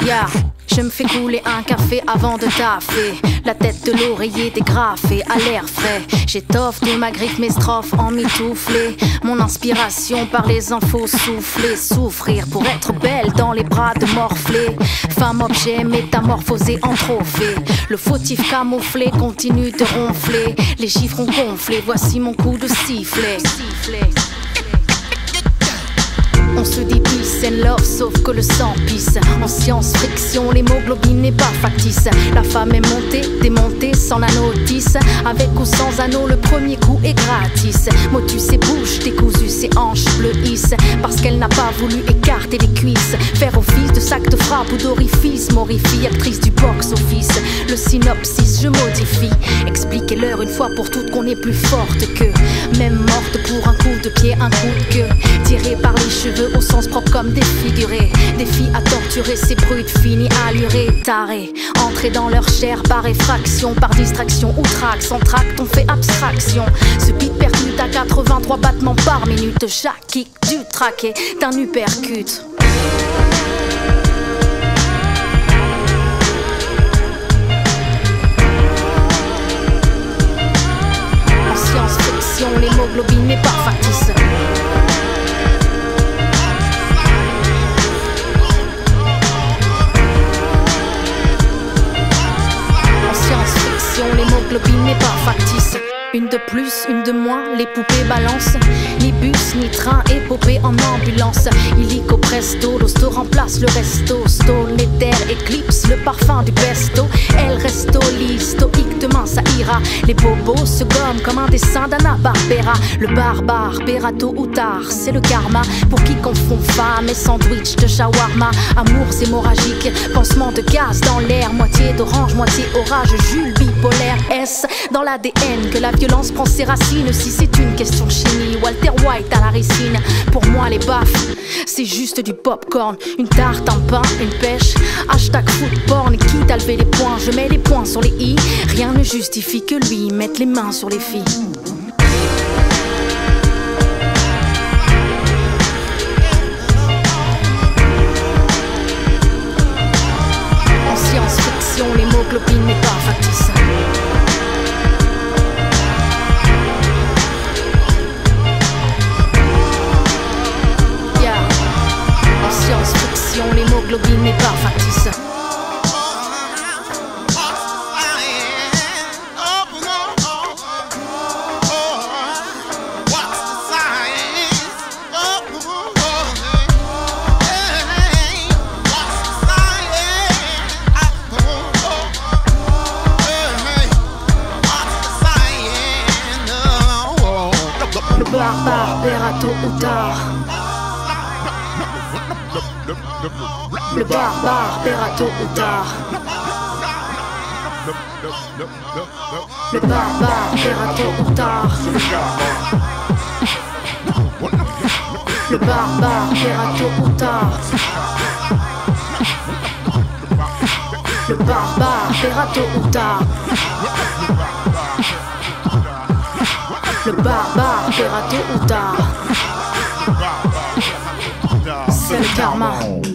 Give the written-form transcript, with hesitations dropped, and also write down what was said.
Yeah. Je me fais couler un café avant de taffer. La tête de l'oreiller dégrafée à l'air frais. J'étoffe de ma griffe mes strophes en mitouflé. Mon inspiration par les infos soufflées. Souffrir pour être belle dans les bras de Morphlé. Femme objet métamorphosée en trophée. Le fautif camouflé continue de ronfler. Les chiffres ont gonflé, voici mon coup de sifflet. On se dit peace and love sauf que le sang pisse. En science-friction l'hémoglobine n'est pas factice. La femme est montée, démontée sans la notice. Avec ou sans anneau le premier coup est gratis. Motus et bouche décousu ses hanches bleuissent. Parce qu'elle n'a pas voulu écarter les cuisses. Faire office de sac de frappe ou d'orifice. Morifie, actrice du box-office. Le synopsis je modifie. Expliquez-leur une fois pour toutes qu'on est plus forte que. Même morte pour un coup de pied, un coup de queue. Tirée par les cheveux au sens propre comme défiguré. Des filles à torturer, ces brutes finies allurées. Tarées, entrer dans leur chair par effraction, par distraction ou trac. Sans tract on fait abstraction. Ce beat percute à 83 battements par minute. Chaque kick du traqué d'un uppercut. En science-fiction l'hémoglobine n'est pas factice. L'hémoglobine n'est pas factice. Une de plus, une de moins, les poupées balancent. Ni bus, ni train, épopée en ambulance. Illico presto, l'hosto remplace le resto. Stone, l'éther, éclipse le parfum du pesto. El resto, stoïque, demain ça ira. Les bobos se gomment comme un dessin d'Anna Barbera. Le barbare, paiera tôt ou tard, c'est le karma. Pour qui confond femme et sandwich de shawarma. Amours hémorragiques, pansement de gaz dans l'air. Moitié d'orange, moitié orage, Jules bipolaire. Est-ce dans l'ADN que la violence prend ses racines? Si c'est une question chimie, Walter White à la ricine. Pour moi les baffes, c'est juste du popcorn. Une tarte, un pain, une pêche. Hashtag foodporn, quitte à lever les poings. Je mets les points sur les i. Rien ne justifie que lui mette les mains sur les filles. En science-fiction l'hémoglobine n'est pas factice. L'hémoglobine n'est pas factice. Le barbare paiera tôt ou tard. Le barbare paiera tôt ou tard. Le barbare paiera tôt ou tard. Le barbare paiera tôt ou tard. Le barbare paiera tôt ou tard. Le barbare paiera tôt ou tard. C'est le karma.